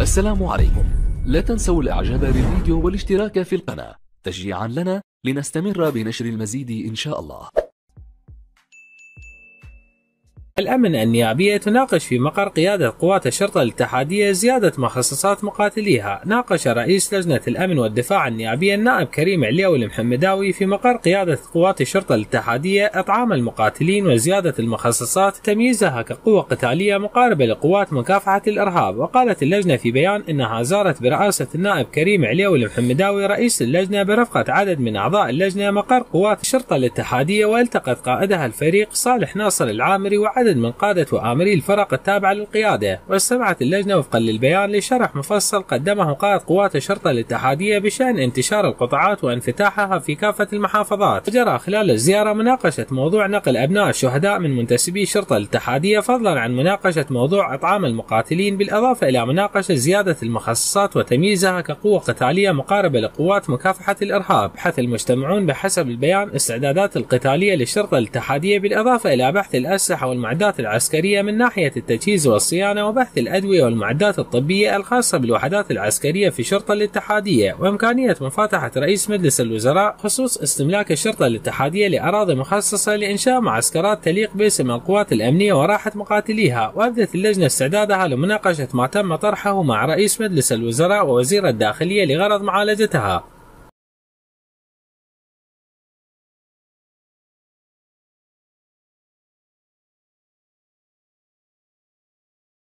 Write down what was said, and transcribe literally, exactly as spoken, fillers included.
السلام عليكم. لا تنسوا الاعجاب بالفيديو والاشتراك في القناة تشجيعا لنا لنستمر بنشر المزيد ان شاء الله. الأمن النيابية تناقش في مقر قيادة قوات الشرطة الاتحادية زيادة مخصصات مقاتليها. ناقش رئيس لجنة الأمن والدفاع النيابية النائب كريم عليوي المحمداوي في مقر قيادة قوات الشرطة الاتحادية أطعام المقاتلين وزيادة المخصصات تمييزها كقوة قتالية مقاربة لقوات مكافحة الإرهاب. وقالت اللجنة في بيان إنها زارت برئاسة النائب كريم عليوي المحمداوي رئيس اللجنة برفقة عدد من أعضاء اللجنة مقر قوات الشرطة الاتحادية، والتقت قائدها الفريق صالح ناصر العامري وعدد من قادة وآمري الفرق التابعة للقيادة. واستمعت اللجنة وفقا للبيان لشرح مفصل قدمه قائد قوات الشرطة الاتحادية بشأن انتشار القطاعات وانفتاحها في كافة المحافظات. وجرى خلال الزيارة مناقشة موضوع نقل أبناء الشهداء من منتسبي الشرطة الاتحادية، فضلا عن مناقشة موضوع أطعام المقاتلين، بالإضافة إلى مناقشة زيادة المخصصات وتمييزها كقوة قتالية مقاربة لقوات مكافحة الإرهاب. بحث المجتمعون بحسب البيان استعدادات القتالية للشرطة الاتحادية، بالإضافة إلى بحث الأسلحة والمعدات العسكرية من ناحية التجهيز والصيانة، وبحث الأدوية والمعدات الطبية الخاصة بالوحدات العسكرية في الشرطة الاتحادية، وإمكانية مفاتحة رئيس مجلس الوزراء خصوص استملاك الشرطة الاتحادية لأراضي مخصصة لإنشاء معسكرات تليق باسم القوات الأمنية وراحة مقاتليها. وأبدت اللجنة استعدادها لمناقشة ما تم طرحه مع رئيس مجلس الوزراء ووزير الداخلية لغرض معالجتها.